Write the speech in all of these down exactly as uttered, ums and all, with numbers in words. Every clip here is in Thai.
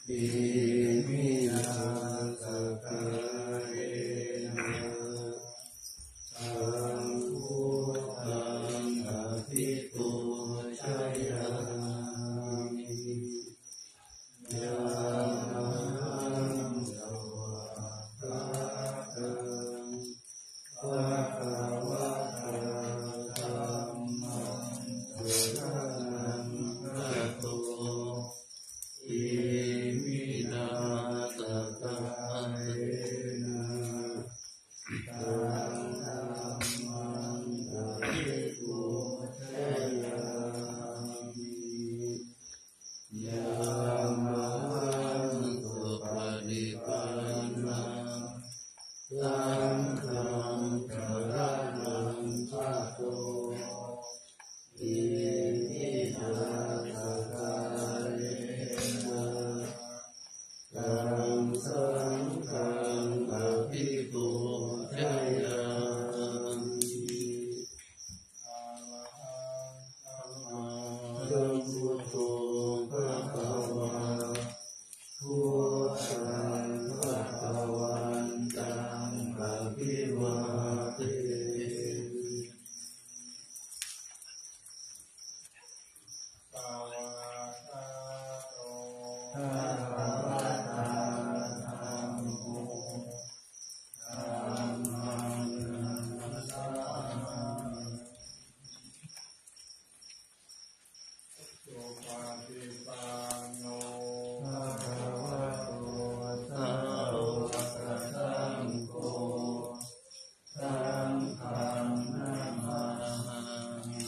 อิมินาสกาเรนะสังฆังอภิปูชยามิยามสวากาตังภะคะวะโตธัมมังสรณังคัจฉามิอิมินาสกาเรนะสังฆังอภิปูชยามิยามะสุปฏิปันนังสังฆังสรณังคัจฉามิอิมินาสกาเรนะสังฆังอภิปูชยามิอะระหังสัมมาสัมพุทโธภะคะวะพุทธังภะคะวันตังอะภิวาเทมิภะวะตาโตภะคะวะตาธัมโมธัมมังนัมสามิสุปฏิปันโนภะคะวะโตสาวกสังโฆสังฆังนะมามิ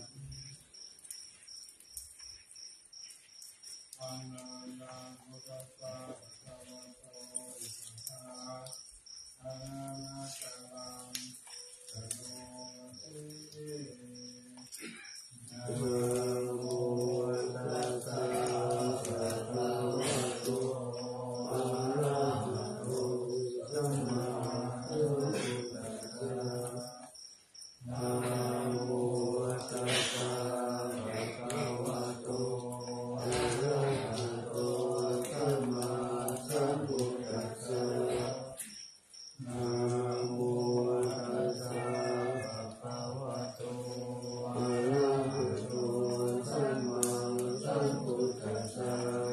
อะนะยังพุทธัสสะภะคะวะโตอะระหะสัมมาสัมพุทธัสสะนะโมตัสสะภะคะวะโตอะระหะโตสัมมาสัมพุทธัสสะนะโมตัสสะภะคะวะโตอะระหะโตสัมมาสัมพุทธัสสะนะโมตัสสะภะคะวะโตอะระหะโตสัมมาสัมพุทธัสสะ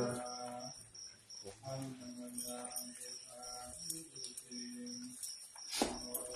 อันนังยังเยตานิสุติโอ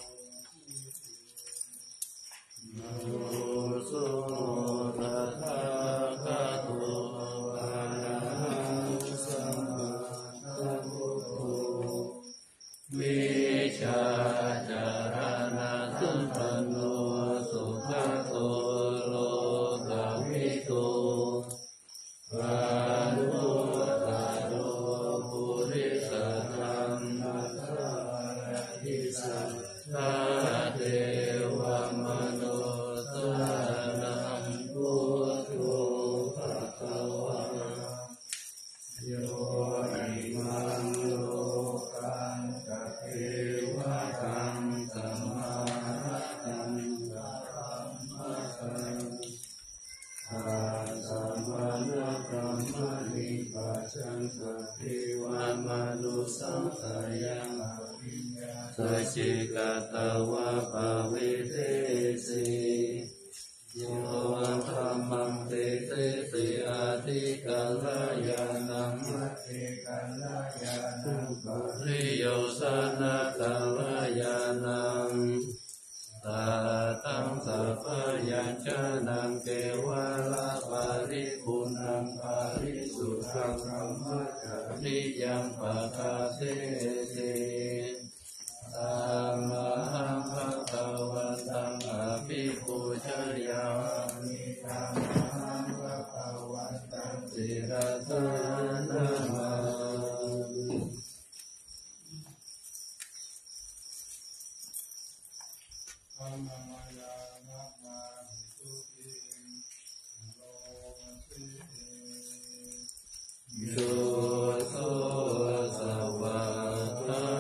นะโมโสตัสสะภะคะวะอะระหังสัมมาสัมพุทโธวิชาจารณะสัมปันโนสุขโตโลกวิทูปานุตโรปุริสธรรมสารทิสัทธาเทวมโนสนังพุทโธภะคะวะโยอิมังโลกังกัปเทวะตังสัมมาสัมพุทธัมมัสสังอาสัมมานะกัมมะนิปัสสังสัพพิวามนุสังขยังอภิญญาสัจจิกตวะปะเวเทสิโยธัมมังเตเตสิอาทิกัลยานังมัตถิกัลยานังปริโยสนะกัลยานังตาตังสัพพยัญชนะเกวะละปาริปุณังปาริสุทธังธัมมัจจาริยังปะทาเสสิธัมมังภะคะวันตังอภิปูชยามิธัมมังภะคะวันตังสิรสานะมามิธัมมังยามะมาหิสุติโลมัสสิโยโสสวะทา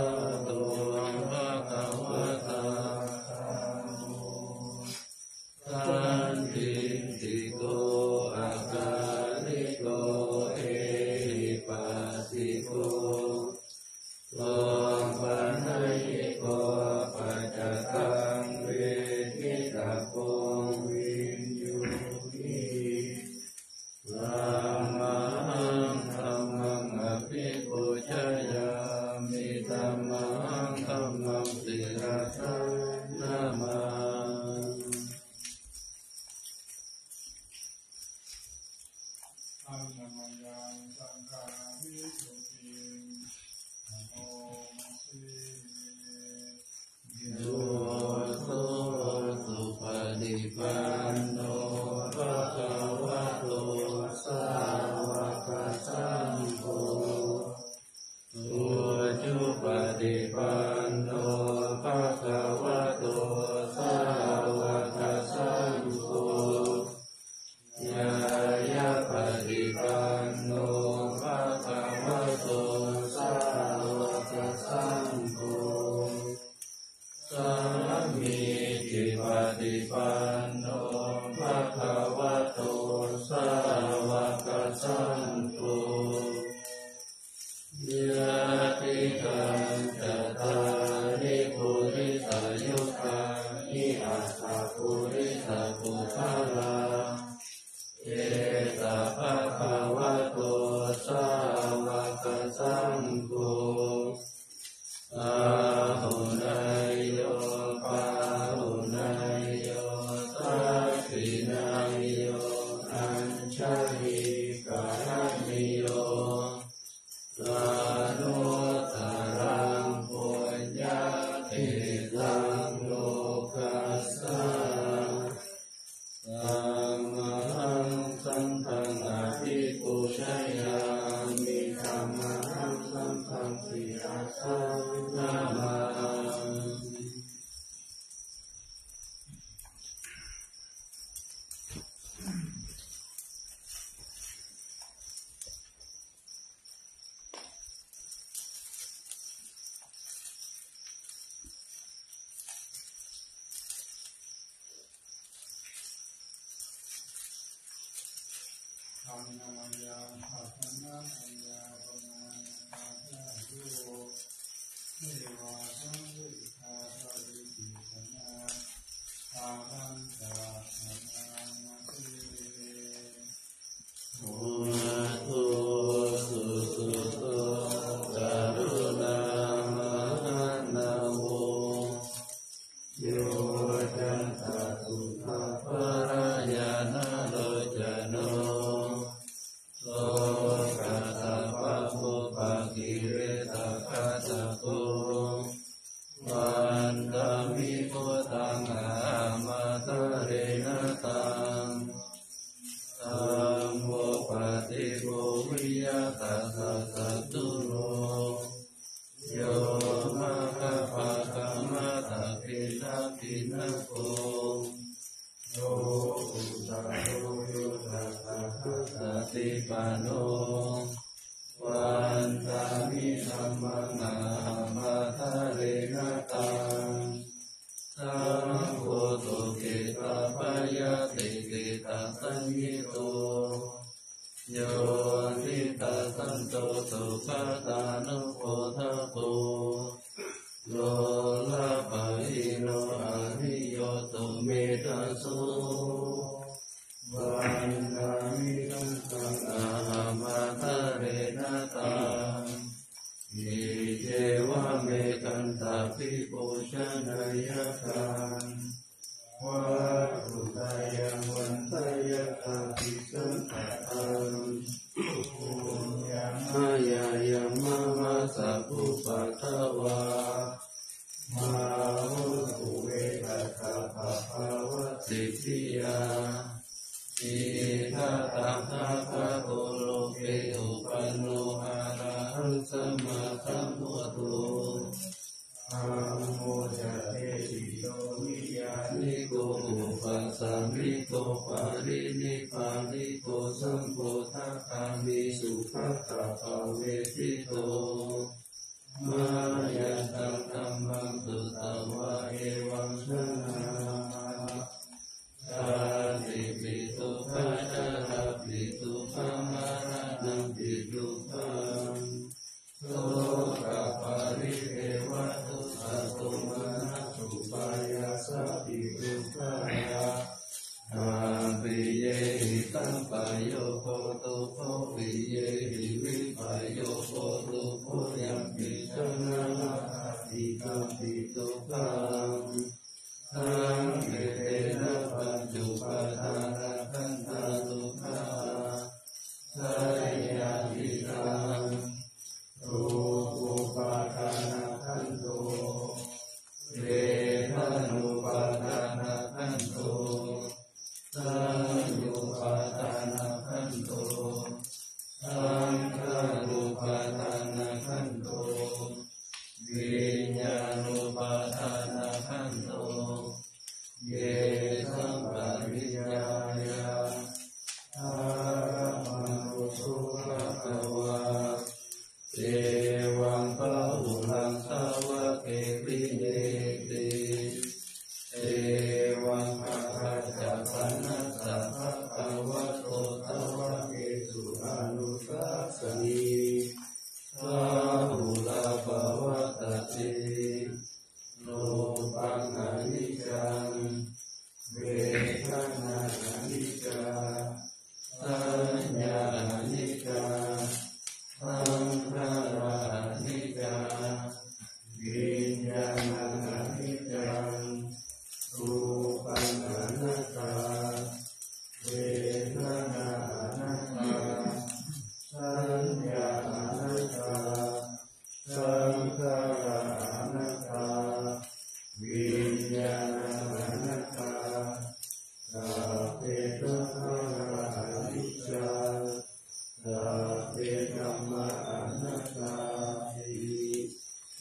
ส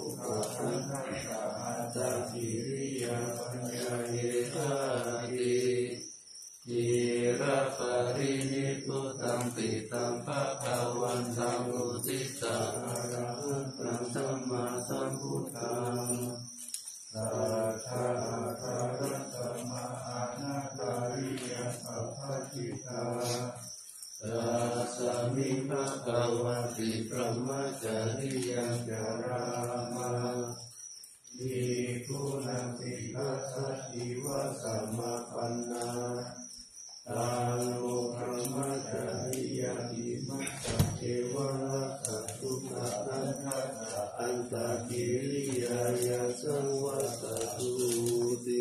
ขะอันทัสสะอัตตกิริยาปัญญาเยธาติจิระปรินิพพุตังปิตังภะคะวันตังอุทิสะอะระหังตังสัมมาสัมพุทธังสัทธาคารัตมะอานาคาริยสัพพจิตาตัสสมิภะคะวะติพระมจาริยังจารามาภิกขุนังภิกขัสสะจิวะสัมมาปันนาตังโลพระมจาริยังอิมัสสะเทวะรัสสะทุกขะอันทัสสะอันตกิริยายะสังวัสสะตุติ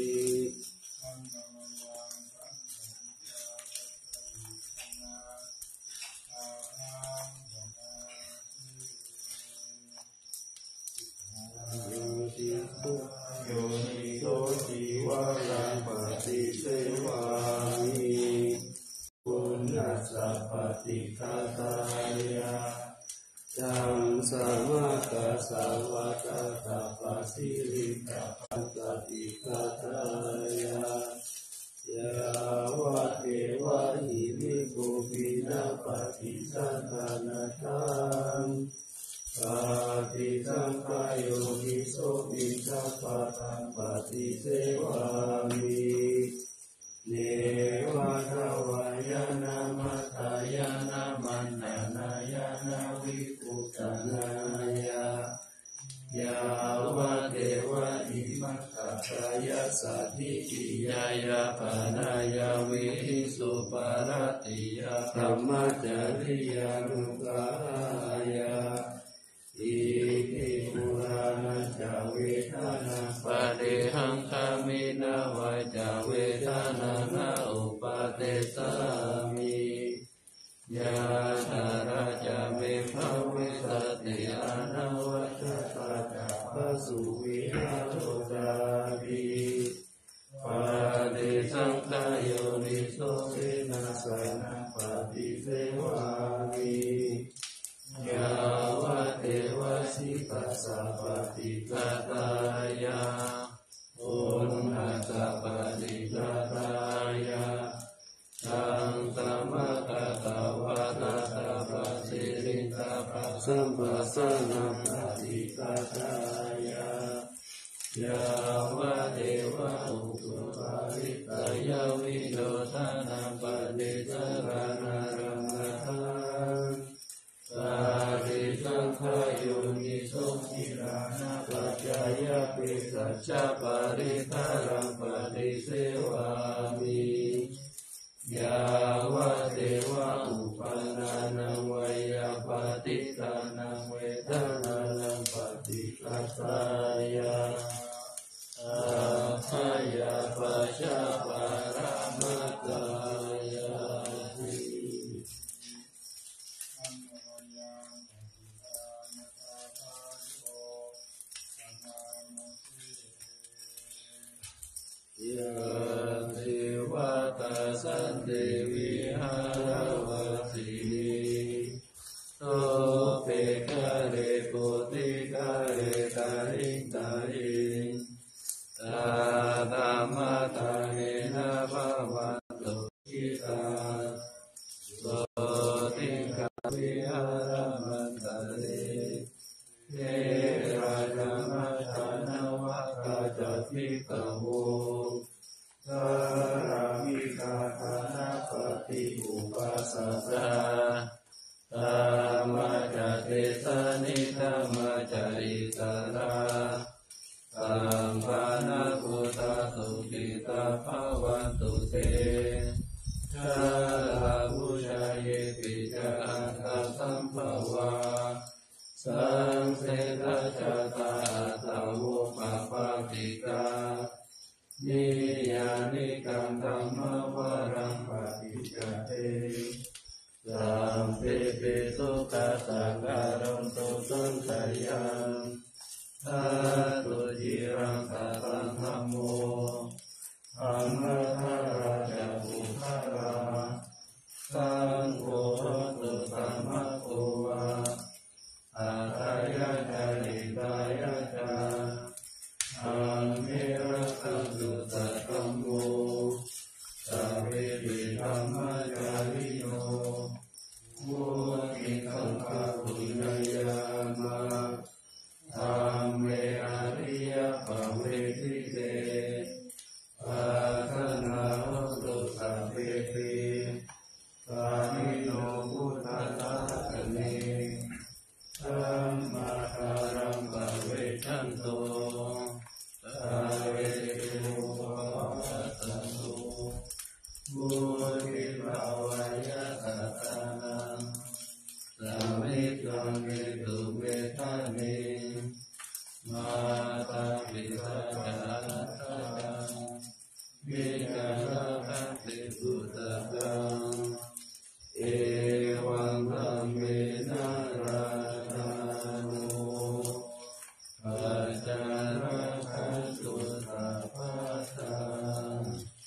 โยนิโสจิวารังปฏิเสวามิปุณณสัพพติคาตายะจังสามะกะสาวะตะตะปะสิริกะปันตติคาตายะยาวะเทวะหิริโกภินาปฏิสันทานาทังปฏิสังขายโยนิโสติสัพพะตังปฏิเสวามิเนวะทวายานามัตตายานามันนานายานาวิปุตตนายายาวะเทวะอิมัสสะกายะสัทธิกิยายาปานายาวิสุปารติยาธรรมจริยานุกายาอิทิปุรานัจเวทนาปะเดหังคามินาวาจาเวทนานาอุปาเตสามิยาธาราจาเมภะเวสติอานาวัชตาจาภสุวิหารโตปิปะเดสังขายโยนิโสเสนาสนะปฏิเสวามิยาวะเทวะสิปัสสะปฏิฆาตายะโอนหัสสะปฏิฆาตายะสังสมะกะตวะตะตะปะสิริตะปะสัมปัสสะนะปฏิฆาตายะยาวะเทวะอุตุปาริตายะวิโดทานาปะเดสรานารังคังปฏิสังขายโยนิโสทิรานะปัจจายะปิสัจจปาริทารังปฏิเสวามิยาวะเทวะอุปานานังวัยปฏิทานังเวทนานังปฏิคัสสายะอาภายาปัจจปารามัตตายะยะเทวตาสันเดวิหารวสินีโตเปกะเรโกติกะเรตาริตาริตาตามะตาเนนะภะวันตุกิตาโสติกะวิหารมันตะเรเทราจามัฏฐานวะกาจัตถิกะโวสารามิกาธานาปฏิอุปัสสะธรรมะจเตสนิธรรมะจริตราสัมปันนะพุทธะสุขิตาภวันตุเตชะลาภุชาเยปิจาอันตสัมภวาสังเสนะจตาตาโวปะปะติกานิยานิกังธัมมะวะรังปฏิจเตสัมเปเปสุขะสังการันตุสังขยังทัตุจิรังตัตังธัมโมธัมมะทาราจะบุคาราสังโฆตุธัมมะโกวะอาทายะจาริตายะคันโตสาเวตุภวัตตุบุริภาวายะสัตตานังสัมมิจังเมตุเวทานิมาตาปิตาจาตังวิจารคันติปุตตังเอวังธัมเมนะราธานุปัจจาระคันตุสัพพะทัง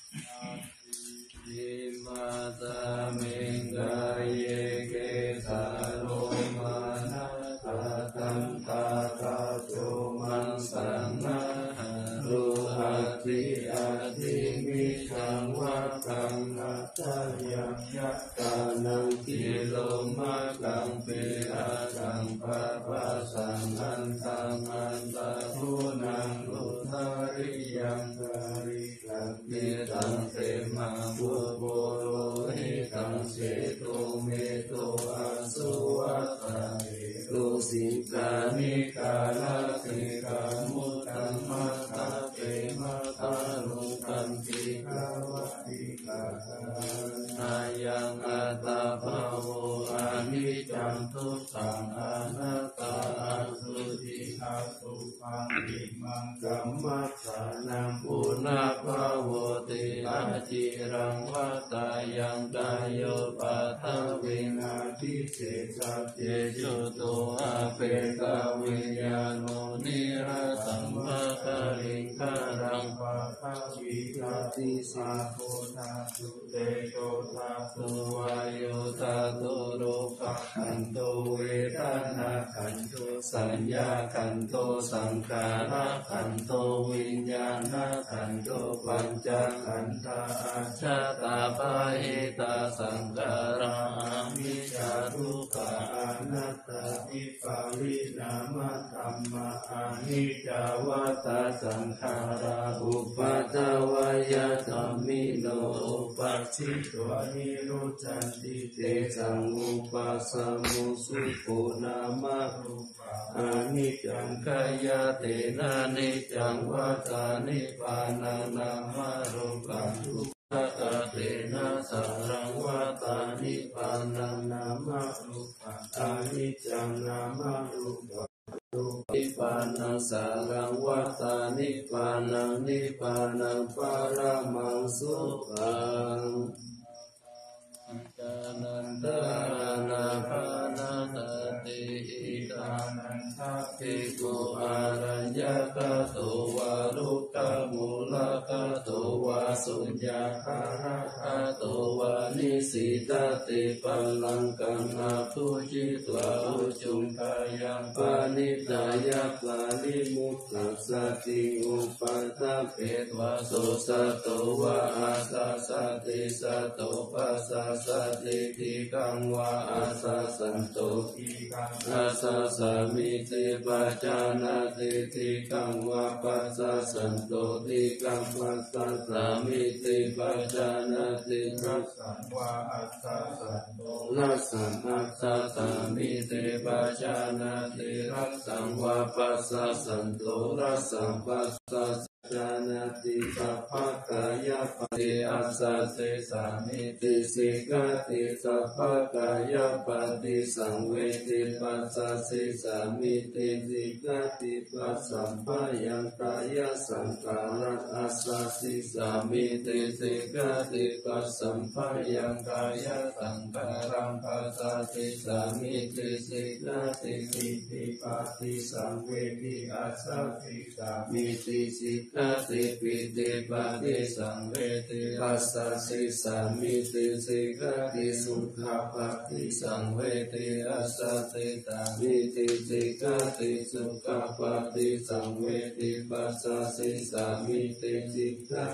อิมาตามิงกายเยเกสาโลมานะตาตังตาตาโจมังสังนะรูหัตถิอาทิมิชังวัตตังนัตถยังยัตตานังกิโลมะกังเปอากังปะปะสังอันตังอันตะทุนังอุทาริยังการิกังเมตังเตมาบุโบโลหิตังเสตุเมตุอาสุวัตตาตุสิกานิกาลติกามุตตังมัตตะเตมะตารุตันติกาวติกานายังอัตตาภาวะนิจังทุกขังอนัตตาสุติอาสุปังอิมังกัมมัสสานังปุณะภาวติอาจิรังวัตตายังกายโยปัตตวินาทิเสสะเจจุตุอาเปกวิญญาโนนิระสัมภะคะลิงคารังปะทะวิกาติสาโคนาสุเตโชทาสุวายโยตาโตโรปะขันโตเวทนาขันโตสัญญาขันโตสังขารขันโตวิญญาณขันโตปัญจขันธาอาชาตาปะหิตาสังขารามิจาทุกขาอนัตตาอิปารินามะธัมมาอานิจจาวัตตาสังขาราอุปัฏฐวายะธัมมิโนอุปัชชิตวานิโรจันติเตสังอุปัสสมุสุโขนามะรูปะอานิจจังกายเตนะนิจจังวัฏฏานิพพานานามารูปังทุกขเตนะสังรังวัฏฏานิพพานานามารูปังอานิจจังนามารูปังนิพพานังสารังวัฏฏานิพพานังนิพพานังปรมังสุขังจานันตานาภานาตติอิตานันทภิกขุอารัญญกโตวารุกขมูลกโตวาสุญญาคาระโตวานิสิตติปัลลังกังอาภูจิตวาอุจุงกายังปานิตายะปาลิมุตตัสสติอุปัฏฐเปตวาโสสะโตวะอาสาสติสะโตปัสสะสติทิกังวะอาสาสันโตทิกังอาสาสามิติปัจจานาติทิกังวะปัสสะสันโตทิกังปัสสะสามิติปัจจานาติรัสสันวะอัสสะสันโตรัสสันอัสสะสามิติปัจจานาติรัสสังวะปัสสะสันโตรัสสังปัสสะจานาติสัพพะกายปฏิอัสสะเสสามิติสิกาติสัพพะกายปฏิสังเวทิปัสสะเสสามิติสิกาติปัสสัมปะยังกายสังขารัสอัสสะสิสามิติสิกาติปัสสัมปะยังกายสังขารังปัสสะสิสามิติสิกาติปิติปฏิสังเวทิอัสสะสิสามิติสิกาติปิติปฏิสังเวทิปัสสะสิสามิติสิกาติสุขปฏิสังเวทิอัสสะสิตามิติสิกาติสุขปฏิสังเวทิปัสสะสิสามิติสิกาติ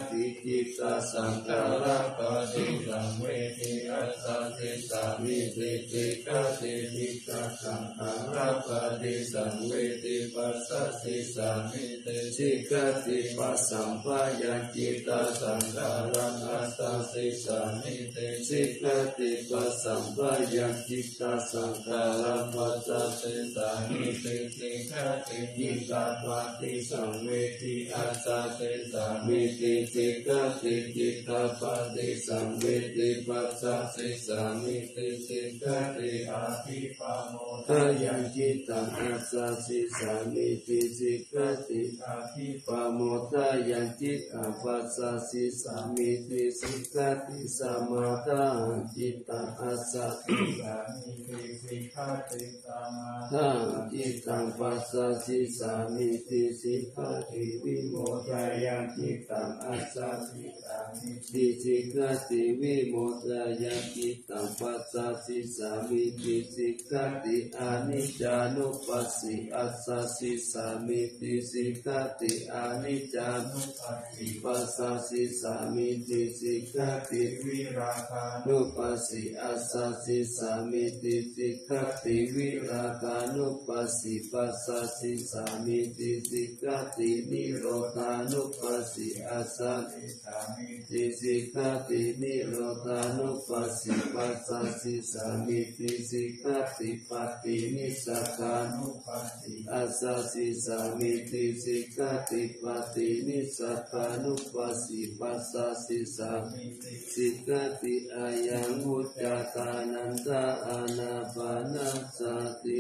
จิตตสังขาราปฏิสังเวทิอัสสสิสามิติสิกติจิตตสังขาราปฏิสังเวทิปัสสสิสามิติสิกติปัสสัมปยัญจิตตสังขารังอัสสสิสามิติสิกติปัสสัมปยัญจิตตสังขารังปัสสสิสามิติสิกติจิตตปฏิสังเวทิอัสสสิสามิติสิกติจิตตปฏิสังเวทิปัสสสิสามิติสิกติอาภิปโมทยัญจิตตังอัสสสิสามิติสิกติอาภิปโมทยัญจิตตังปัสสสิสามิติสิกติสมาทาจิตตังอัสสสิสามิติสิกติสมาทาจิตตังปัสสสิสามิติสิกติวิโมทยัญจิตตังอัสสสิสามิติสิกติวิโมทยัญจิตตังปัสสสิสามิติสิกติอนิจจานุปัสสิอัสสสิสามิติสิกติอนิจจานุปัสสิปัสสสิสามิติสิกติวิราคานุปัสสิอัสสสิสามิติสิกติวิราคานุปัสสิปัสสสิสามิติสิกตินิโรธานุปัสสิอัสสสิสามิติสิกตินิโรธานุปัสสิปัสสสิสามิติสิกติปัตตินิสกานุปัสสิอัสสสิสามิติสิกติปัตตินิสกานุปัสสิปัสสสิสามิติสิกติอายังอุจจตานันตาอานาปานาสติ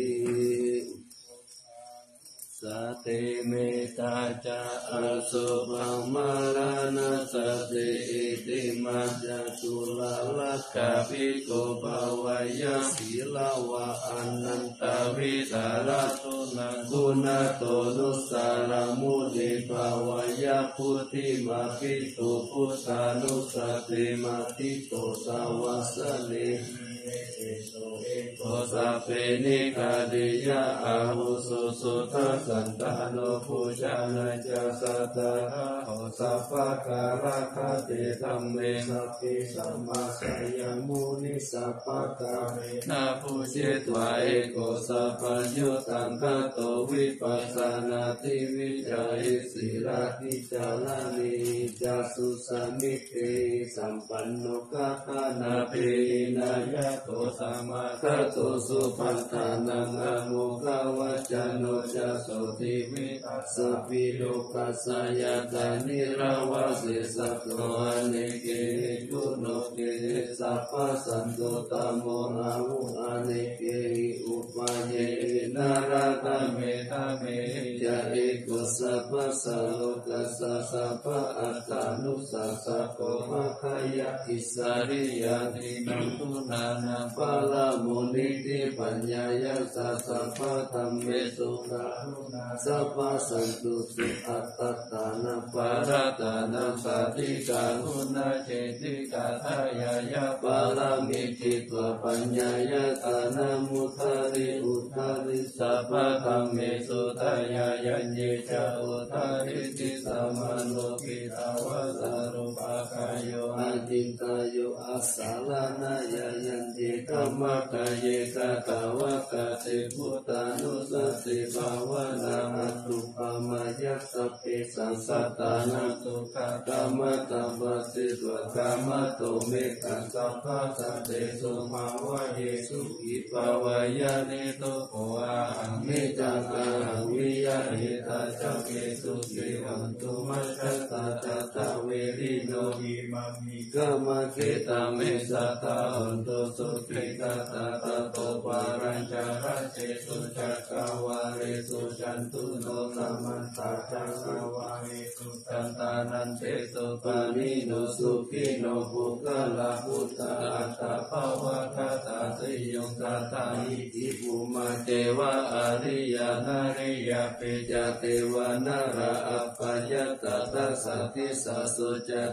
สติเมตาจาอสุภังมารานาสติอิติมัจจตุลาลักขภิกขุภวายะศีลาวะอนันตวิสารตุนังกุณโตนุสารมุนิภวายะพุทธิมาภิตุพุทธานุสติมาภิตุสาวาสเนโอสัพเพนิคาดิยะอาหุสุสุทัสสันตโนภูชานาจาสัตตะโอสัพพะการะคติธัมเมสัพพิสัมมาสัยยมุนิสัพพะกาเมนะภูชิตวะเอโกสัพพัญญูตังคะโตวิปัสสนาติวิจัยสิราติจาลานิจัสสุสมิติสัมปันโนคะนาเปนายะโตสัมมาคะโตสุปัฏฐานังอะโมฆะวัจจโนจะโสติวิปัสสปิโลกัสสยตานิราวาเสสัพโตอเนเกกุโนเกสัพพสันโตตโมอาวุอเนเกอุปาเยนาราตเมตเมจะเอกุสัพพสัลโลกัสสะสัพพอัตตานุสัสสะโกมะขยะอิสาริยาตินังตุนานาปาลามุนิติปัญญายะสัสสะพะธัมเมสุขานุนาสัพพสันตุสุอัตตานาปารัตานาสาธิกานุนาเจติกาทายายะปาลามิจิตวปัญญายะตานามุทาริอุทาริสัพพธัมเมสุทายายัญเยจะอุทาริติสัมมาโลกิตาวะสารุปากายโยอาจินตายโยอาสาลานายายัญเยกัมมะกายเยกะตาวะกะเตพุทธานุสติภาวนามัตถุปามายัสสะเปสัสสะตานันตุกะกามะตัมปัสสิตวะกามะโตเมกัสสะภะสันเตสุภาวะเยสุอิภาวายะเนโตโกอะหังเมจังอะหังวิยะหิตาจักเกสุสิวันตุมัชฌะตาจัตตะเวริโนหิมัมมิกามะเกตาเมสัตตาหันตุสุขิกาตาตะโตปารัญจาระเจสุจักขวาเรสุจันตุโนสัมมันตาจักขวาเรสุจันตานันเตสุปานิโนสุขิโนภุคลาพุทธาอัตตาภวะคตาสิยงตาตาอิติภูมาเทวะอริยานาริยาเปจเทวานาราอัปปยัตตาสัสสิสสุจ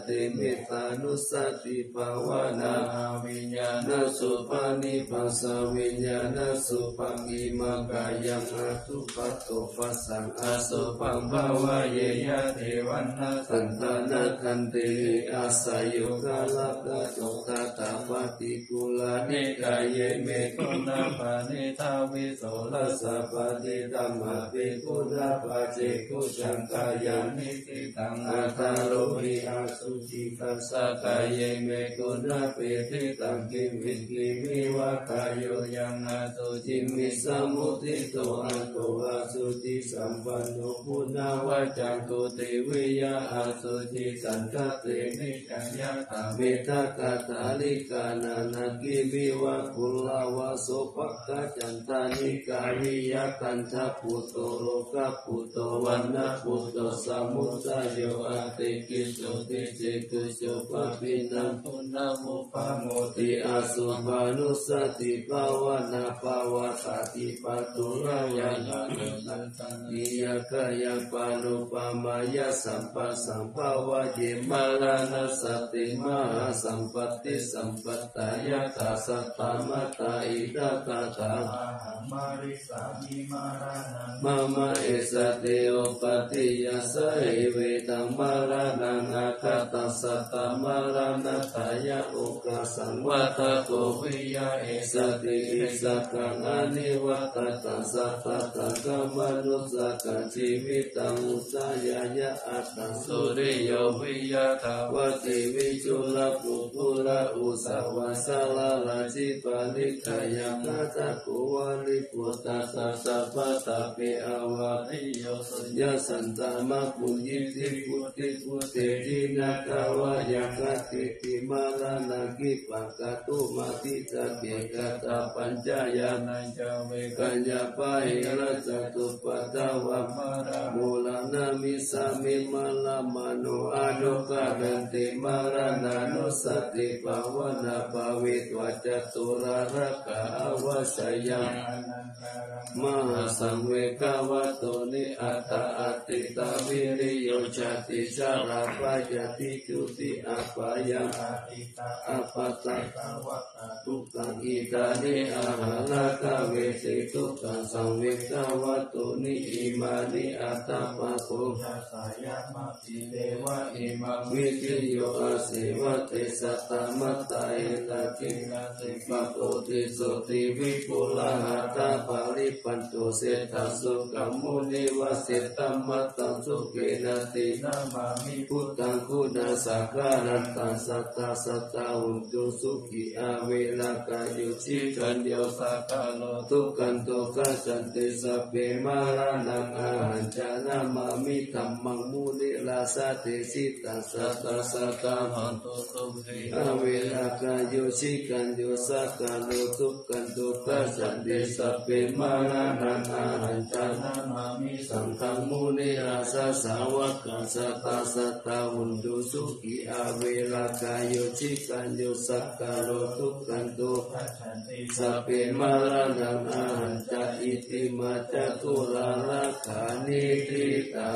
ติมิตานุสติภาวนาวิญญาณสุปานิปัสสวิญญาณสุปังอิมังกายังอาทุปัตโตปัสสังอาสุปังภาวะเยยะเทวันนาสันตานาคันติอาศัยโยกาลกะโตตตาปฏิกุลานิกายเยเมกุณาปานิทาวิโสลัสสะปฏิธัมมาภิกุณาปเจกุจังกายานิติตังอัตตาโลหิอาสุจิตัสสะกายเยเมกุณาเปติตังกิวิกิมิวะกายโยยังอาตุจิมิสมุทิโตอัตโตอาสุจิสัมปันโนปุณาวะจังตุติวิยาอาสุจิสันทเตนิจัญญาตาเมตตาตาลิกานานากิมิวะกุลาวะโสภกจันตานิกาวิยาคันธปุตโตโลกปุตโตวันนะปุตโตสมุทาโยอาติกิโสติเจกุโสปะปินังปุณณมุปะโมติอาสุปานุสติภาวนาภาวะสติปัตตุรายานานันตังนิยกายปานุปามายาสัมปัสสัมภาวะเยมาลานัสสติมหาสัมปัตติสัมปัตตายะตาสัตตามตาอิดาตาตามาริสามิมารานังมะมะเอสติโอปติยาสเอเวตังมารานังอาคาตัสสะตมารานัตายะโอกาสังวัตโตวิยาเอสติอิสกังอนิวัตตัสสะตตะกัมมนุสกังชีวิตังอุสายายะอัตตสุริโยวิยาทาวติวิจุลปุปุระอุสาวาสลาลาจิปานิกายังนาตะกุวาลิปุตตะสัสสะปะตะเปอวาริโยสุญญสันตามะปุญญิติปุติปุเตจินาคาวายังกติติมาลานากิปังกตุมาติตะเกกตาปัญจายานัญจเวกัญญาปะหิระจตุปะตาวะมารามูลานามิสามิมาลามโนอนุกาดันติมารานานุสติภาวนาภาวิตวัจตุราระกะอวสัยยังมหาสังเวกาวะโตนิอัตตาอัติตาวิริโยชติสาราปายติจุติอัปายังอัปปตะทุกขังอิตานิอาหาลกะเวสิทุกขังสังเวกาวะโตนิอิมานิอัตตาปะโภยัสสายะมัจจิเตวะอิมังวิทิโยอาเสวะเตสัตตมัตตาเอตตินาติปะโพติโสติวิปุลาหะตาปาริปันโตเสตัสสุกัมมุนิวะเสตัมมัตตังสุเกนะตินามามิพุทธังคุณาสักการันตังสัตตาสัตตาหุนตุสุขิอาเวลากายุชิกันเดียวสักกาโลทุกันโตกัจจันติสัพเพมารานังอาหันจานามามิธัมมังมุนิลาสติสิตัสสัตตาสัตตาหันตุสุขิอาเวลากายุชิกันเดียวสักกาโลทุกันโตกัจจันติสัพเพมารานังอาหันจานามามิสังฆังมุนิราสสาวกัสสัตตาสัตตาหุนตุสุขิอาเวลากายุชิกันเดียวสักกาโลทุกันโตกัจจันติสัพเพมารานังอาหันจาอิติมาจตุลาราคานิติตา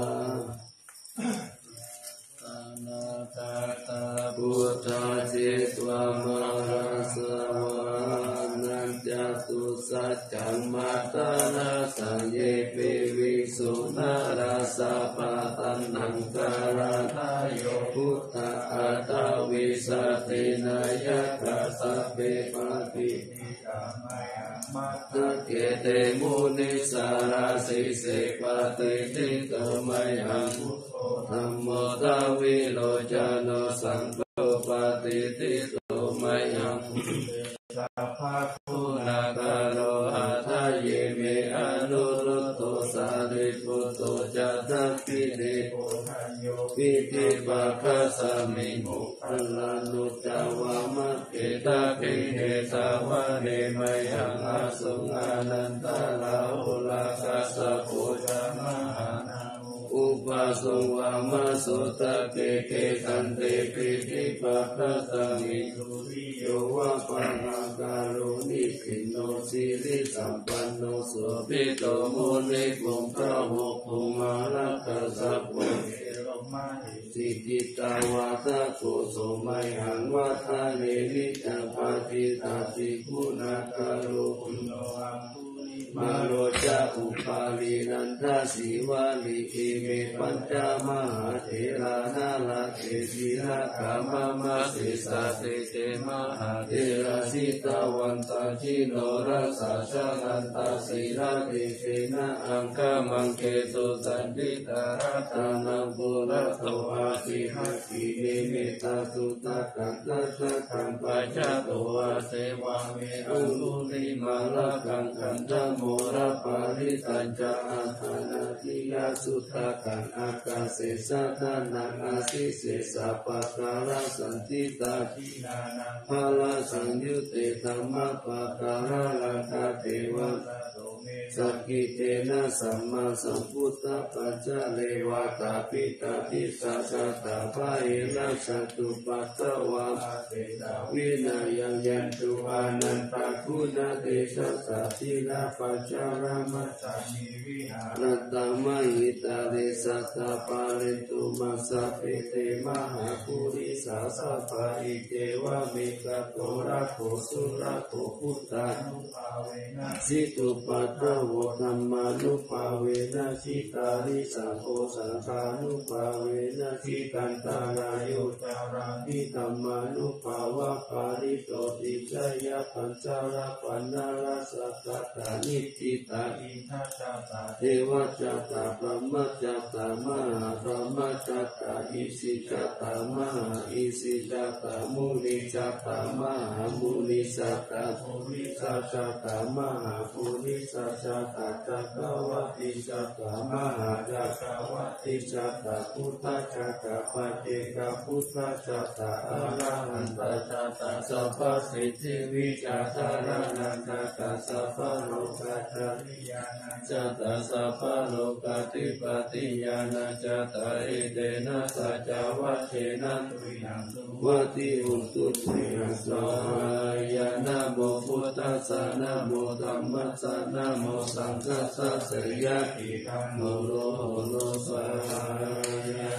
นาตาตาพุทธาเจตวามาราสวานันจตุสัจจังมาตานาสังเยเปวิสุนาราสาปะตันนังการาทายโยพุทธาอัตวิสตินายะกัสสะเปปะติมัตตเกเตมุนิสาราสิเสปะติติโตไมหังพุทโธธัมโมทาวิโลจโนสังโฆปะติติโตไมหังพุทโธสัพพะคุณากาโลอัฏฐเยเมอนุรุตโตสาริปุตโตจัตตังปิเตโพธัญโยปิติปัคคะสมิงมุขัลลานุจาวามะเกตาปิเนสาวะเนมยังอาสุงานันตาลาอุลาคัสสะโพชามหานาอุปาสวามาสุตะเกเกตันเตปิติปัคคะสมิงสุริโยวะปะนากาโลนิปิโนสิริสัมปันโนสุปิโตโมนิกุมพระโมกุมารักขสัพพะเอรมาหิติจิตาวาตะโกโสมัยหังวัฏาเนนิจังปาติตาติคุณาคาโรคุโนอัมพุนิมาโรจาอุปาลีนันทสีวาลีอิเมปัญจมหาเถรานาลาเทศิระกามมาสิสาเตเตมหาเถระสิตาวันตาชิโนรัสสะชาลันตาสีระเตเตนะอังคามังเกตุสันติตารัตานังปุระโตอาสิหัสสิเนเมตาสุตะกังตัสสะกังปัจจโตอาเสวะเมอังคุลิมาลากังขันธโมระปาริตัญจอาคานาทิยาสุตะกังอากาเสสะทานังอาสิเสสะปะการะสันติตาทินานังภาลาสังยุตเตธัมมะปะการะลังคาเทวะสักกิเตนะสัมมาสัมพุทธปัจจเลวะตาปิตาทิสัสสะตาภะเอนะสัตตุปัตตวะวินายังยันตุอานันตคุณะเตชะสัตถิลาปัจจารมัตตานิวิหารตมหิตาเลสัตตาปาริตุมัสสะเปเตมหาภูริสาสะภะอิเตวะเมกะโตระโกสุระโกพุทธานุภาเวนะสิตุปัตตวะธัมมานุภาเวนะชิตาริสังโฆสังฆานุภาเวนะชิกันตารายุจารานิธัมมานุภาวะปาริโตติชยปัญจาระปันนาราสัตตานิติตาอิทัสสะตาเทวจัตตาพรหมจัตตามหาพรหมจัตตาอิสิจัตตามหาอิสิจัตตามุนิจัตตามหามุนิจัตตาภูริสัจจัตตามหาภูริสัจจัตตาจักรวัติจัตตามหาจักรวัติจัตตาพุทธจักรปฏิกาพุทธจัตตาอรหันตจัตตาสัพพสิทธิวิจาตารานันจัตตาสัพพโลกัจจริยานันจัตตาสัพพโลกัตติปฏิญาณจัตตาเอเตนะสัจจวัชเชนะตุยังสุวัติอุตุเตสหายานะโมพุทธัสสะนะโมธัมมัสสะนะโมสังฆัสสะเสยะติธัมโมโลโลสหายะ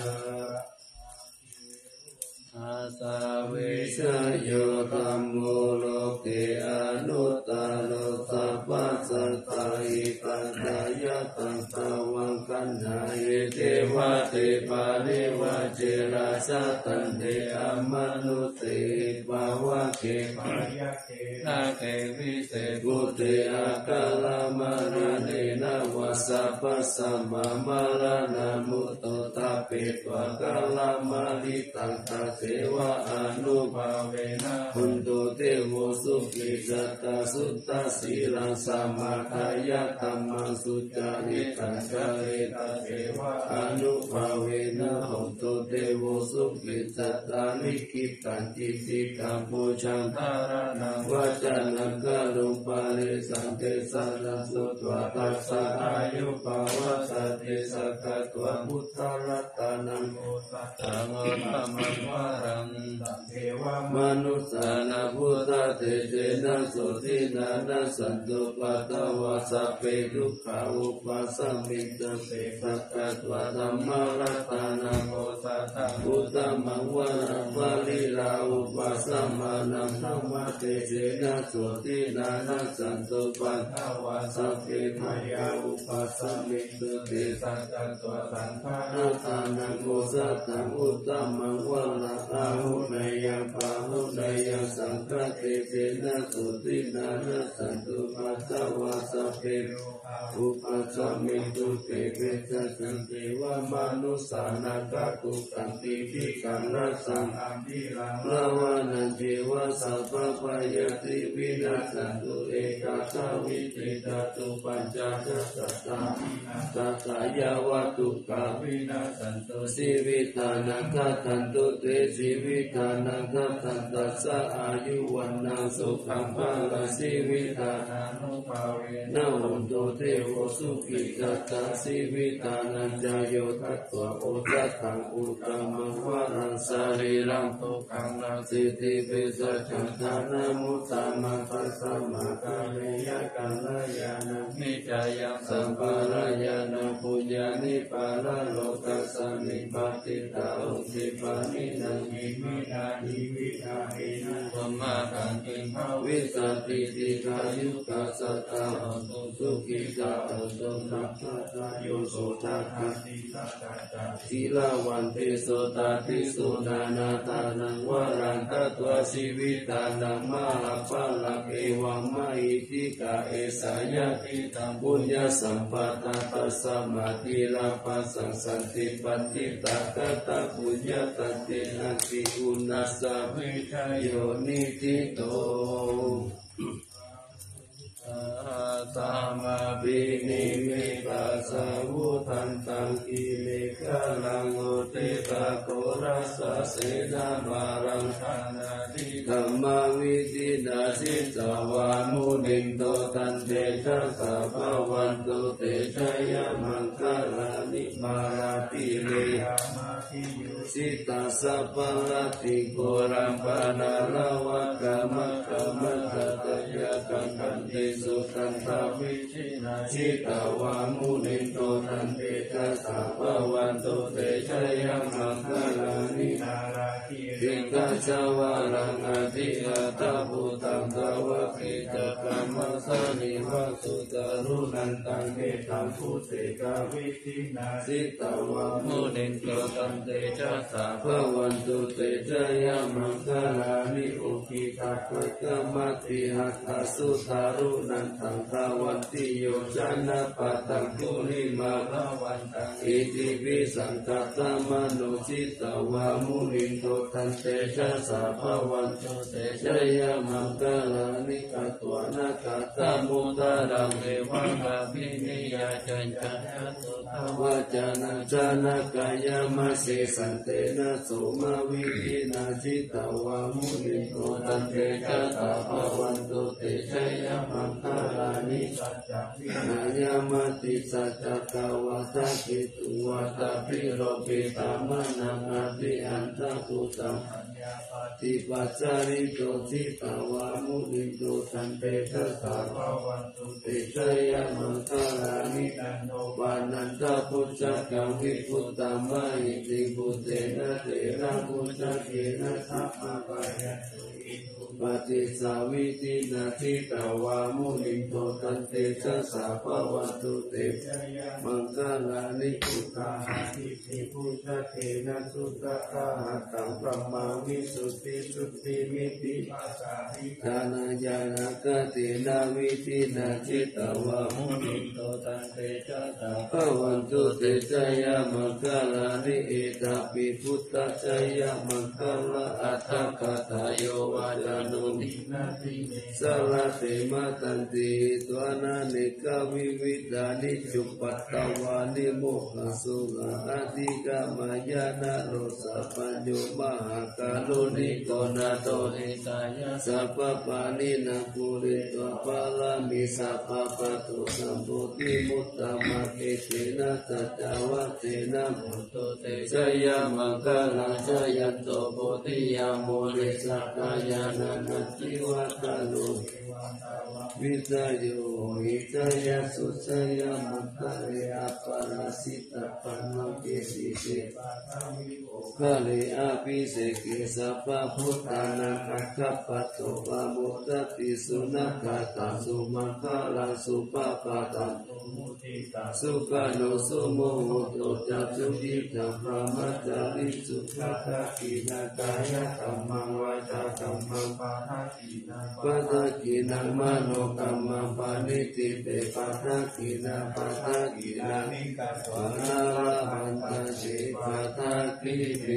อาสาวิชโยธัมโมโลเกอนุตตโรสัพพสัตตาอิปัญญายตังตวังกันหายเทวะเตปาริวะเจราชาตันเตอมนุเตภาวะเกปายะเกนาเกวิเศษกุเตอากาลมาราเนนะวะสัพพสัมมามารานามุตโตตาเปตวะกาลมาริตังตาเทวะอนุภาเวนะหุนตุเตโวสุขิจัตตาสุตตะสีลังสัมมาทายะธัมมังสุจาริตังจาริตาเทวะอนุภาเวนะหุนตุเตโวสุขิจัตตาลิขิตังจิติตังปูชังทารานังวะจานังกะลุปาริสังเทสะนังสุตวะตัสสะอายุภาวะสัตติสักขะตวะพุทธรัตนังโมตัสสะโมธัมมังวะรังเทวมนุสานาพุทธเตเจนะสุทินานะสันตุปัตตวะสัพเพทุกขาอุปัสสมิตเตสักขะตวะธัมมรัตนังโมตัสสะพุทธมังวะรังวะลิลาอุปัสสมานังธัมมะเตเจนะสุทินานะสันตุปัตตวะสัพเพมายาอุปัสสมิตเตสักขะตวะสังฆารัตนังโมสัตตังอุตตมังวะรังอาหุเนยังปาหุเนยังสังฆเตเจนะสุตินานะสันตุปัตตวะสัพเพอุปัสสมิตุเตเวจะสันติวะมนุสานาคาตุกันติทิกันรัสสังอัมพิรังละวานันเจวะสัพพะปายติวินาสันตุเอกาสาวิติตาตุปัญจกัสสะตาสัตตายาวะตุกาวินาสันตุสิวิธานังคัตันตุเตสิวิธานังคัตันตัสสะอายุวันนังสุขังภาลสิวิธานานุภาเวนะหุนตุเทโวสุขิจัตตาสิวิธานังจายโยทัตตวะโอจัตตังอุตตมังวะรังสารีรังตุกังรังสิติเปสัจจันทานามุตตามังคัสสะมะกะเรยะกัลยานังนิจายังสัมปารายานังปุญญานิปาระโลกัสสะสันนิปติตาอุสิปานินังอิมินานิวิหาเอนะธรรมาทันติภาวิสติติกายุกาสัตตาอันตุสุขิตาอันตุสัพพะทาโยโสตาติสัตตาศีลาวันติโสตติสุนานาตานังวารันตตัวชีวิตานังมาลาภะลักเอวังมาอิติกาเอสายะติตังปุญญสัมปตาตัสสะมาติลาภัสสังสันติปัฏฐิตากตะปุญญตัตตินัสสิอุนัสสะเวทโยนิทิโตตามาปินิมิตาสาวุทันตังกิเลกะลังโอติตาโกรัสสะเสนามารังธานาติธัมมาวิตินาสิตาวามุนิโตตันเตชะสะภวันตุเตชะยะมังคลานิมาราติเลหะมาติโยสิตาสัพพะลติโกรัมปนาลาวะกามะกามะตตยะกันกันติสุขันธาวิชินาชิตาวามุนิโตตันเตชะสะภวันตุเตชะยะมังคลานินาราติสิกาจาวารังอธิอัตถะภูตังตวะคิจกัมมะสนิวัสุตารุนันตังเกตังพุเตกาวิธินาสิตาวามุนิโตตันเตชะสะภวันตุเตชะยะมังคลานิอุคิตักขะมัตติหัตถสุตารุนันตังภวันติโยชนะปัตตังกุลิมาภวันตังอิติปิสังกัตตมโนจิตาวามุนิโตตันเตชะสะภวันตุเตชะยะมังคลานิกัตตวนากัตตมุตตะรังเอวังกาภินิยาจันจันตุทวะจานะจานะกายมัสสิสันเตนะโสมาวิธินาจิตาวามุนิโตตันเตชะสะภวันตุเตชะยะมังคลานิสัจจะวินายามติสัจจะกาวาตาปิตุวาตาปิโรปิตามะนังอภิอันตะปุตังติปัจจาริโตจิตาวามุนิโตตันเตชะสะภวันตุเตชะยะมังคลานินันโนวานันตะพุทธกังวิพุตตามะอิติพุเตนะเตระพุทธเกนะสัพพะปะยันตุอิทุปฏิสาวิตินาทิตาวามุนิโตตันเตชะสะภวันตุเตชะยะมังคลานิพุทธาทิติพุทธเกนะสุตตะหัตตังพระมาวิสุทธิสุทธิมิติปัสสาหิทานายานากตินาวิธินาจิตาวามุนิโตตันเตชะสะภวันตุเตชะยะมังคลานิเอตาปิพุทธะชยะมังคลาอัตถกตาโยวาจานุนินาติเนสละเตมะตันติตวานาเนกาวิวิดานิจุปัตตวานิโมหะสุงอาติกามายานาโรสัพพัญโยมหากาโลนิโกนาโตเอกายะสัพพปานินาภูริตวปาลามิสัพพปะตุสัมพุติมุตตมะเกเตนะตัจจาวะเตนะมุตโตเตชะยะมังคลาชยันโตโพธิยาโมเลสักกายานานัจจิวัตโนวิตาโยวิตายาสุสยามังคเลอปาราสิตาปันโนเกสิเตปะทามิโอคเลอาภิเสกิสัพพะพุทธานังอัคคปัตโตปะโมทติสุนัขตังสุมังคลังสุปะปะตังมุทิตาสุขโนสุโมโหโตจักสุทิจัพพะมัจจาริสุขะทะกินากายะธัมมังวาจากัมมังปะทะกินังปะทะกินังมโนกัมมังปานิติเตปะทะกินังปะทะกินังนิกัสสวะนาระหันตเจปะทะกิเต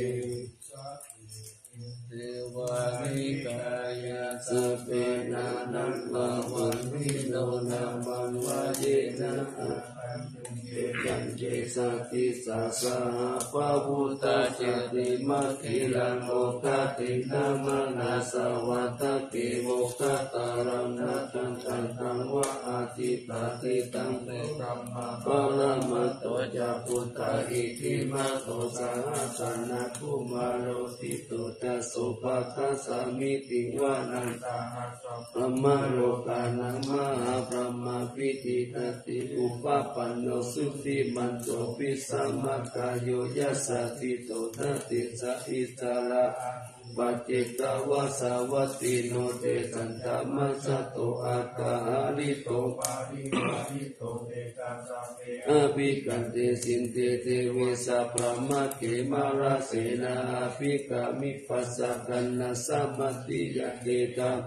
เทวานิกายะสเปนานังลาวันวิโนนามังวะเยนะอะยันเจสักติสัสสะปะพุตตะเจติมัคคิลังโมคตินามานาสวัตตะเกโมคตารังนัตังตังตังวะอาทิตาติตังเตตัมมาปะละมะโตจะพุตตะอิทิมาโตสาสานะคุมาโรติโตจะสุปะทัสสามิติวานันตาหัสสะพมะโลกานังมหาพรหมพิติตติอุปปันโนสุติมันโตปิสัมมกายโยยัสสะติโตทัตติสะอิตาระปัจจิตาวาสาวัตติโนเตตันตมัสสะโตอาคาหาริโตปาริวาริโตเตตัสสะเตอภิกันเตสินเตเตวิสัพพะมะเขมาราเสนาอภิกามิปัสสะกันนะสัมมติยะเกตัง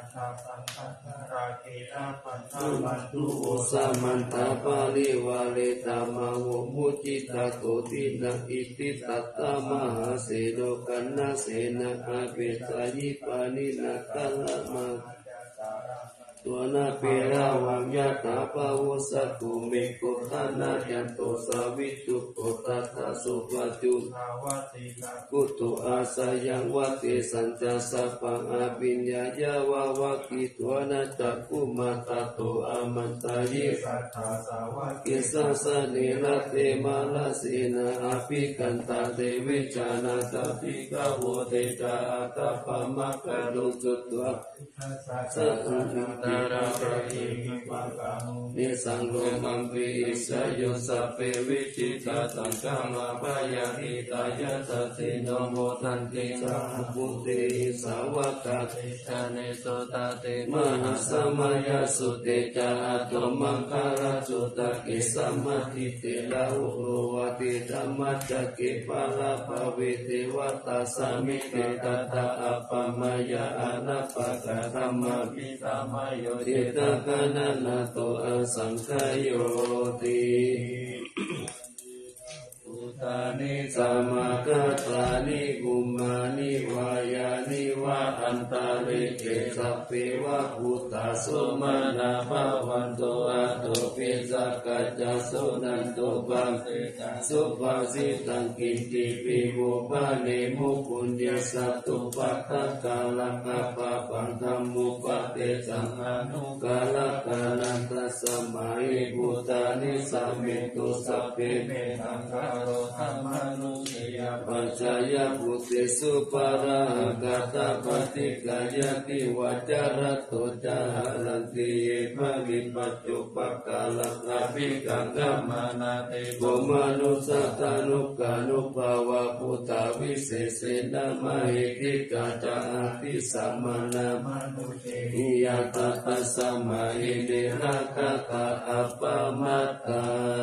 มันตุโอสามันตาปาลิวาเลตามาโหมุจิตาโกตินะอิติตัตตามหาเสโลกันนะเสนะอาเปตายิปานินะกัลมาตัวนาเปราวังยะตาปะวุสะกุเมกุตานายันโตสาวิตุโกตัสสะสุวัจุกุตุอาสายังวะเตสัญจสัพพังอาปิญญายาวาวะกิตัวนาจักขุมาตาโตอามันตายิสัทธาสาวะกิสัสสะเนระเตมาลาสีนาอาภิกันตาเตวิจานาตาภิกขโวเตจาอัตตปะมะกะโลจุตวะสัพพุตาราปะอิมิปะกะมุนิสังโฆมัมปิสะโยสัพเพวิจิตาตังกามาปะยะหิตายะสัตถิโนโมทันติสัพพุเตสาวกะเตชะเนโสตเตมหาสัมมายาสุเตจาอัตโตมังคาราจุตะกิสัมมาทิเตลาหุโรวะติธัมมัจจกิปะละภะเวเทวตาสมิเตตตาอัปปมายาอนัปปะกะธัมมาปิตามโยเจตกะนะนะโตอสังขโยติตานิสัมมากัตตานิกุมานิวายานิวะอันตาริเกสัพเพวะพุทธาสุมาณาภาวันโตอะโตปิสักกัจจสุนันโตปัมเตตังสุภาสิตังกินติปิโมปะเนมุปุญญสัตตุปัฏฐกาลังอัปปะปังธัมมุปะเตสังอนุกาลกานันตัสสมัยพุทธานิสัมมิตุสัพเพเมตังคารธรรมานุสยปัจจายพุทธิสุปาราหะตปฏิกายติวัจารโตจารันติภะวิปัจจุปกาลังอภิกังกัมมานาเตโกมานุสัตตานุกานุภาวะพุทธาวิเศษเสนะมหิติกาจาติสัมมานามานุเตหิยะตตัสสะมหิเดระคาตาอัปปมัตตา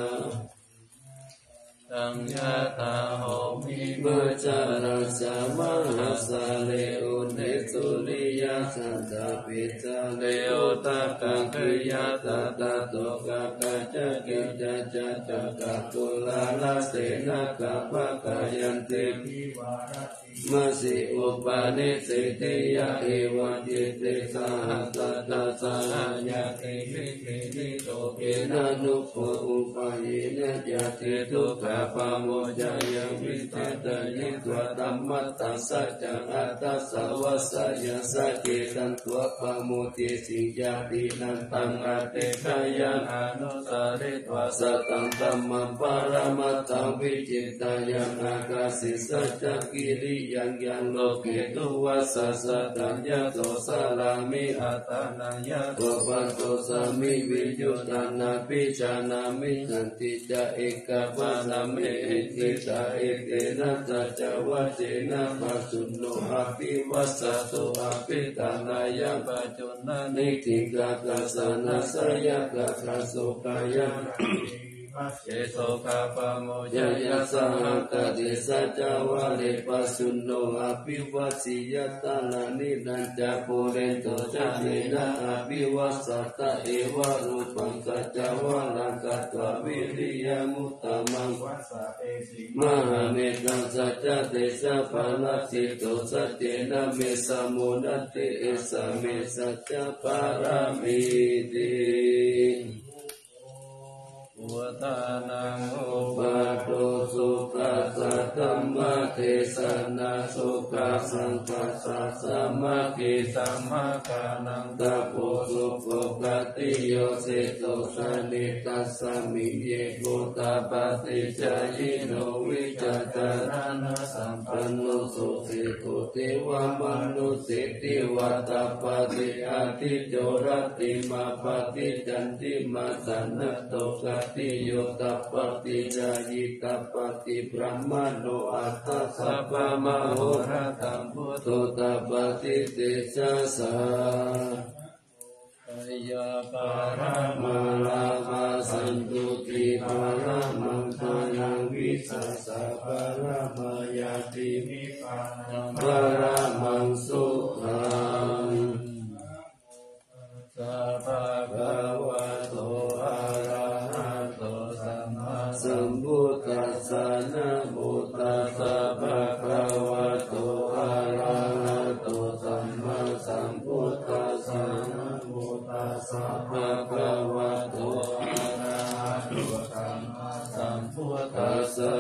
ตังยะตาโหมิเมจาราสะมหาสาเลอุเนสุริยะสันตปิตาเลโอตตังคืยะตตาโตกะกะจะกิจจะจะกะตุลาลาเสนะกะปะกะยันติมาสิอุปาเนสิติยะเอวะจิตติสหัสตะสหัญญาติวิธินิโตเกนะนุโภอุปายิเนยะติทุกขะปะโมจายังวิเตตะยิตวะธัมมัตตะสัจจะอัตตะสาวะสัยะสัจเจตันตัวปะโมติสิยาตินันตังอะเตกายังอนุสาริตวะสัตตังธัมมังปรมัตตังวิจิตายังอากาสิสัจจกิริยังยังโลเกตุวัสสะสัตตัญญโตสารามิอัตตานัญญโตปัตโตสามิวิยุตานาปิจานามินันติจะเอกวานามิอิทิตาเอเตนะจัจจวัจเจนะปัสสุโนอภิวัสสะโตอภิตานายะปัจจุนานิติกาตัสสะนัสสยะกะทัสโสกายะเจโสกะปะโมยะยะสหกะติสัจจวะเลปัสสุโนอภิวัสสิยตานานินันจะปุเรนโตจะเนนะอภิวัสสัตตะเอวะรูปังสัจจวะลังกัตตวิริยมุตตมังมหาเมตังสัจจะเตสะปะละสิโตสัจเจนะเมสะโมนัตติเอสะเมสัจจะปารามิติวัฏานังโอปาโตสุขัสสะธัมมะเทศนาสุขัสสังคัสสะสัมมาทิสัมมาคานังตะโพสุปกติโยเสโตสัเนตัสสมิเยโกตาปฏิจายิโนวิจจารณะสัมปันโนสุสิตุเทวมนุสิติวัตตปฏิอาทิโจรติมาปฏิจันติมาสันนโตกติโยตปฏิจายิตปฏิพระมโนอัตตสัพพะมโหระตัมพุทโธตปฏิเตชะสาอยาปารามาลาภาสันตุติปารามังคานังวิสัสสะปารา มายาติมิปานังปารามังสุขังสัพพะคะวะโตอะระหะโตสัมมาสัมพุทธัสสะนะโมตัสสะภะคะวะโตอะระหะโตสัมมาสัมพุทธัสสะนะโมตัสสะภะคะวะโตอะระหะโตสัมมาสัมพุทธัสสะ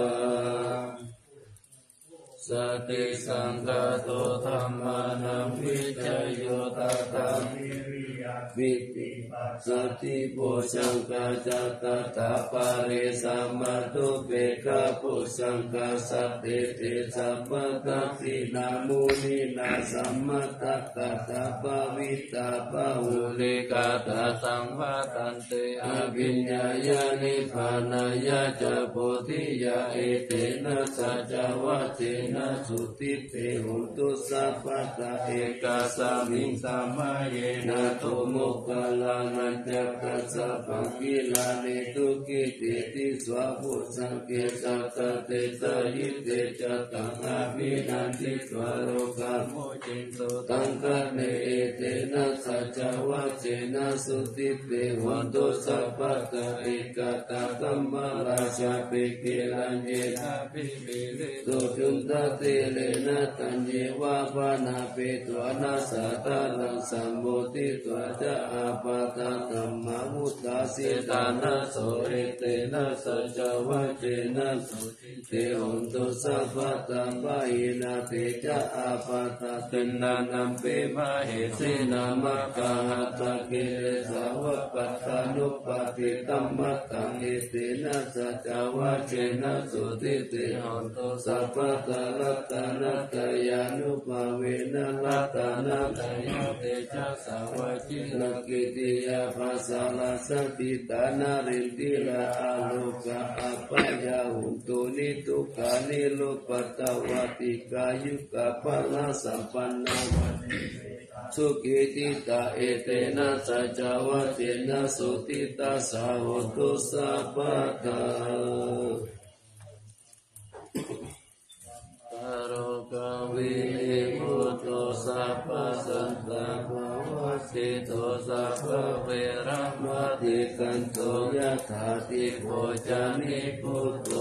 สติสังฆโตธัมมานังวิจโยตถามิวิติสติปุชังกาจัตตาปาริสัมมาตุเปกะปุชังกาสัตติติสัพพะตัสสินามุนีนาสัมมาตัตตาปะวิตาปะหุลิกาตาสังวาตันเตอภิญญายานิพพานายะจะโพธิยาเอเตนะสัจวัตเตนะสุติเตหุตุสัพพะตะเอกาสามิงสัมมาเยนะตุมุคลานันจักตัสสะปังกิลานิทุกิติติสวะพุสังเกสัตเตสยิเตจัตตังอภินันติสวะโรกาโมจินโตตังคะเนเอเตนะสัจวัตเจนะสุติเตหุตุสัพพะตะเอกตาธัมมาราชาปิกิลัญเยนะภิมิริโตจุนตเตเลนะตัญเยวะปานาเปตวะนาสัตตะนังสัมโมติตวะจะอาปาตาธัมมามุตตาสิตานะโสเอเตนะสัจวัตเจนะสุติเตหุตุสัพพะตัมปะหินาเตจะอาปาตาตินานัมเปมะเหสินามะกะหัตถะเกสาวะปัตตานุปาติตัมมัตตังเอเตนะสัจวัตเจนะสุติเตหุตุสัพพะตารัตนะตยานุภาเวนะรัตนะตยาเตจะสาวะจิลกิติยาภาสาลาสัติตานารินติลาอาโลกะอัปยาหุตุนิทุกขานิโลปัตตวติกายุกะปะละสัมปันนาวันสุขิติตาเอเตนะสัจวัตเตนะสุติตาสาหุตุสัพพะตาโรกวิมุตโตสัพพสันตภวัสสิโตสัพพเวระมะติกันโตยะถาติโภจานิพุตโต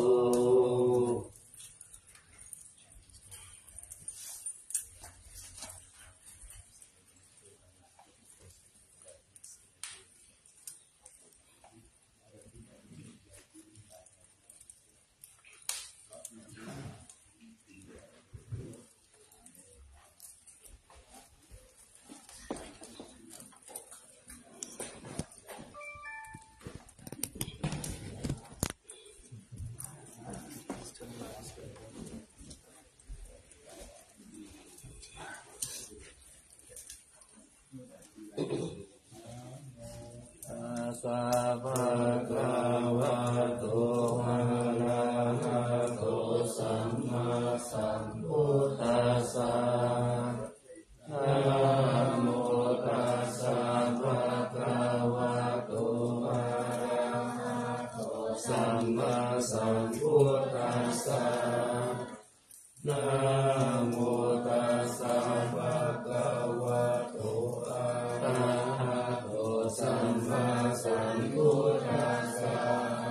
สัพพะคะวะโตอะระหะโตสัมมาสัมพุทธัสสะนะโมตัสสะภะคะวะโตอะระหะโตสัมมาสัมพุทธัสสะนะโมตัสสะภะคะวะโตอะระหะโตสัมมาสัมพุทธัสสะ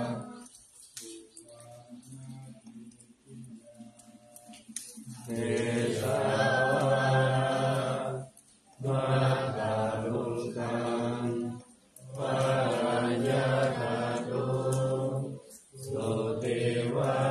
เทสาวะมาตาลุกังวารัญญาตุสุเทวะ